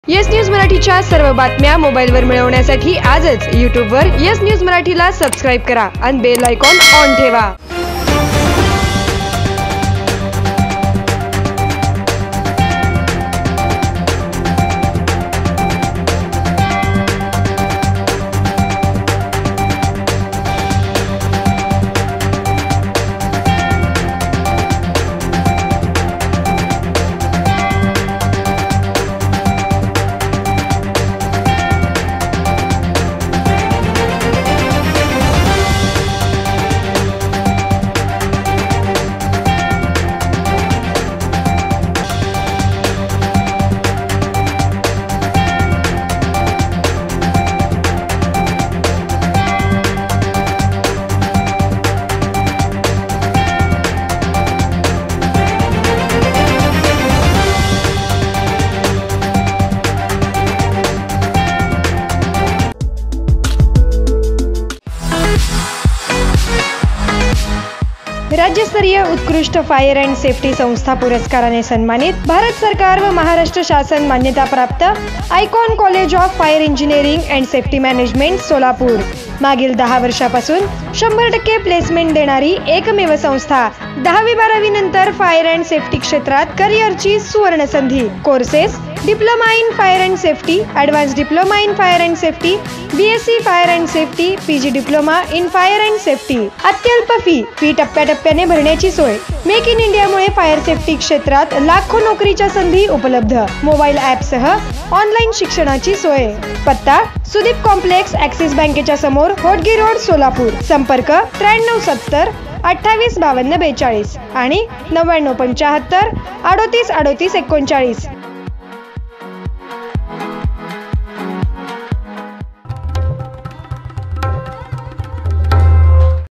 Yes news मराठीच्या सर्व बातम्या मोबाईलवर मिळवण्यासाठी आजच यूट्यूबवर येस न्यूज मराठीला सबस्क्राइब करा आणि बेल आयकॉन ऑन ठेवा। राज्यस्तरीय उत्कृष्ट फायर अँड सेफ्टी संस्था पुरस्काराने सन्मानित भारत सरकार व महाराष्ट्र शासन मान्यता प्राप्त Icon college of fire engineering and safety management Solapur मागील 10 वर्षापासून 100% प्लेसमेंट देणारी एकमेव संस्था। 10वी-12वी नंतर फायर अँड सेफ्टी क्षेत्रात करिअरची सुवर्ण संधी। Courses diploma in fire and safety, advance diploma in fire and safety, BSc fire and safety, PG diploma in fire and safety. अत्यल्प फी टप्प्याटप्प्याने भरण्याची सोय। मेक इन इंडियामुळे फायर सेफ्टी क्षेत्रात लाखो नोकरीच्या संधी उपलब्ध। मोबाईल ॲप सह ऑनलाईन शिक्षणाची सोय। पत्ता सुदीप कॉम्प्लेक्स, ॲक्सिस बँकेच्या समोर, होटगी रोड, सोलापूर। संपर्क 9370 2852 42 आणि 9975 38 38 39।